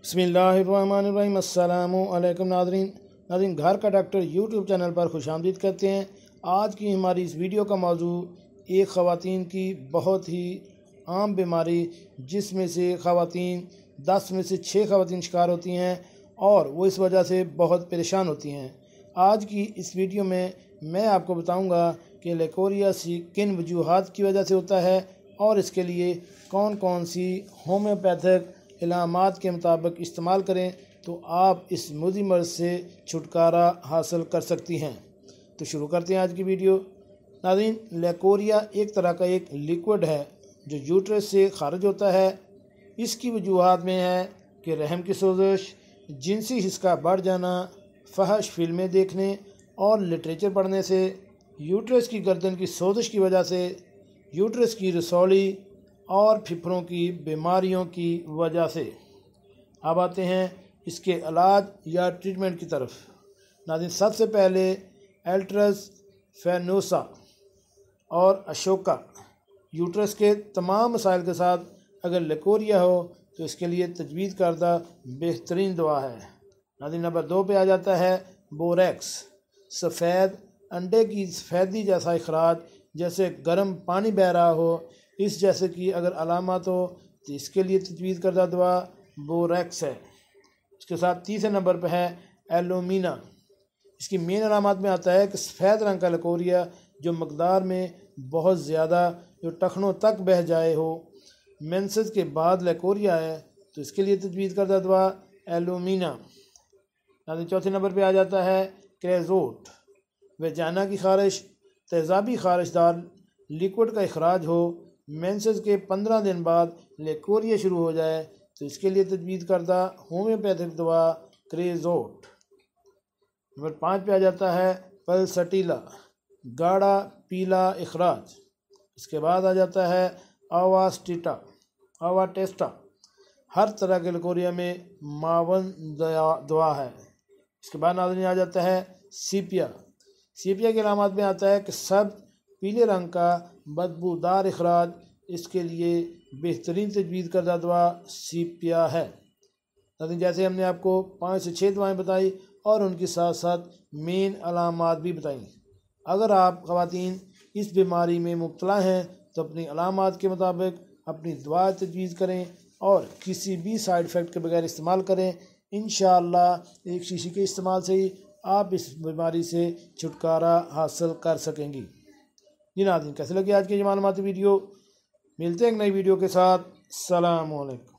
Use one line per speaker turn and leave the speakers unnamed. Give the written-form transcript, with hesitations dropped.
बिस्मिल्लाहिर्रहमानिर्रहीम। अस्सलामु अलैकुम नाज़रीन, घर का डॉक्टर यूट्यूब चैनल पर खुशामदीद करते हैं। आज की हमारी इस वीडियो का मौजू एक ख़वातीन की बहुत ही आम बीमारी जिसमें से ख़वातीन 10 में से 6 ख़वातीन शिकार होती हैं और वो इस वजह से बहुत परेशान होती हैं। आज की इस वीडियो में मैं आपको बताऊंगा कि लेकोरियासी किन वजूहात की वजह से होता है और इसके लिए कौन कौन सी होम्योपैथिक इलामात के मुताबिक इस्तेमाल करें तो आप इस मुज़ी मर्ज़ से छुटकारा हासिल कर सकती हैं। तो शुरू करते हैं आज की वीडियो। नाज़रीन, लेकोरिया एक तरह का एक लिक्विड है जो यूट्रस से खारिज होता है। इसकी वजूहात में है कि रहम की सोजिश, जिनसी हिस्सा का बढ़ जाना, फहश फिल्में देखने और लिटरेचर पढ़ने से, यूट्रस की गर्दन की सोजिश की वजह से, यूट्रस की रसौली और फिफरों की बीमारियों की वजह से। अब आते हैं इसके इलाज या ट्रीटमेंट की तरफ। नाज़रीन, सबसे पहले एल्ट्रस फेनोसा और अशोका यूट्रस के तमाम मसाइल के साथ अगर लेकोरिया हो तो इसके लिए तजवीज़ करदा बेहतरीन दवा है। नाज़रीन, नंबर 2 पे आ जाता है बोरेक्स। सफ़ेद अंडे की सफ़ेदी जैसा इखराज, जैसे गर्म पानी बह रहा हो, इस जैसे कि अगर अलामत हो तो इसके लिए तजवीज़ करदा दवा बोरेक्स है। इसके साथ तीसरे नंबर पर है एलोमीना। इसकी मेन अलामत में आता है कि सफ़ेद रंग का लेकोरिया जो मकदार में बहुत ज़्यादा, जो टखनों तक बह जाए हो, मेंसेस के बाद लेकोरिया है तो इसके लिए तजवीज़ करदा दवा एलोमीना। चौथे नंबर पे आ जाता है क्रेजोट। वेजाना की खारिश, तेज़ाबी खारिशदार लिक्विड का इखराज हो, मेंसेस के 15 दिन बाद लेकोरिया शुरू हो जाए तो इसके लिए तजवीज़ करदा होम्योपैथिक दवा क्रेजोट। नंबर 5 पे आ जाता है पल्सटीला, गाढ़ा पीला इखराज। इसके बाद आ जाता है आवाटेस्टा, हर तरह के लेकोरिया में मावन दवा है। इसके बाद नाज़रीन आ जाता है सीपिया। सीपिया की अलामत में आता है कि सब पीले रंग का बदबूदार इखराज, इसके लिए बेहतरीन तजवीज़ करदा दवा सीपिया है। नाज़रीन, जैसे हमने आपको 5 से 6 दवाएं बताई और उनके साथ साथ मेन अलामात भी बताई। अगर आप ख़वातीन इस बीमारी में मुब्तला हैं तो अपनी अलामात के मुताबिक अपनी दवा तजवीज़ करें और किसी भी साइड इफ़ेक्ट के बगैर इस्तेमाल करें। इंशाअल्लाह एक शीशी के इस्तेमाल से ही आप इस बीमारी से छुटकारा हासिल कर सकेंगी। जी नाज़रीन, कैसे लगी आज की मालूमाती वीडियो? मिलते हैं एक नई वीडियो के साथ। सलाम अलैकुम।